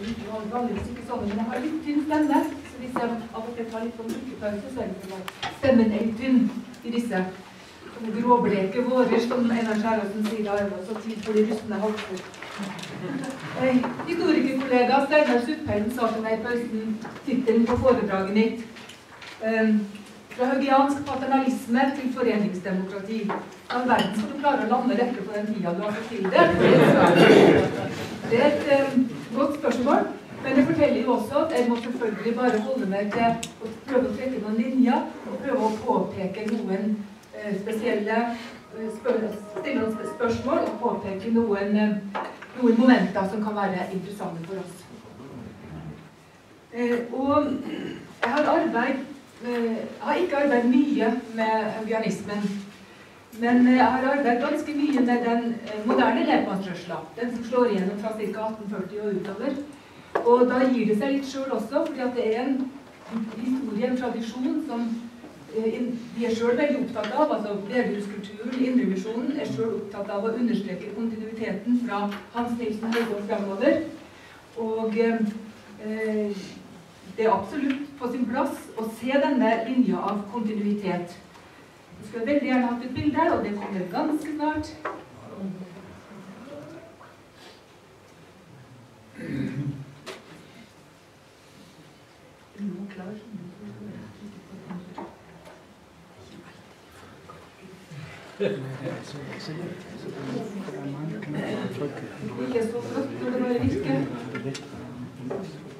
vanligvis ikke sånn, men jeg har litt tynn stemme, så hvis jeg av og til tar litt på mykepause, så er det for at stemmen er tynn i disse gråbleke vårer, som Einar Skjæraasen sier, da er det også tid for de rustne halser. Historikerkollega Steinar Suttheim sa til meg i pausen tittelen på foredraget mitt. Fra haugiansk paternalisme til foreningsdemokrati. All verden skal du klare å lande dette på den tida du har fått til det. Det er et godt spørsmål, men det forteller jo også at jeg må selvfølgelig bare holde meg til å prøve å trekke noen linjer og prøve å påpeke noen spesielle spørsmål og påpeke noen momenter som kan være interessante for oss. Og jeg har ikke arbeidet mye med haugianismen, men jeg har arbeidet ganske mye med den moderne lekmannsrørsla, den som slår igjennom fra ca. 1840 og utover. Og da gir det seg litt selv også, fordi at det er en historie, en tradisjon som de er selv veldig opptatt av, altså bedehuskulturen, Indremisjonen er selv opptatt av å understreke kontinuiteten fra Hans Nilsen og fremover. Og det er absolutt på sin plass å se denne linja av kontinuitet. Jeg skulle veldig gjerne hatt et bilde, og det kommer ganske snart. Ikke så flott når det bare virker.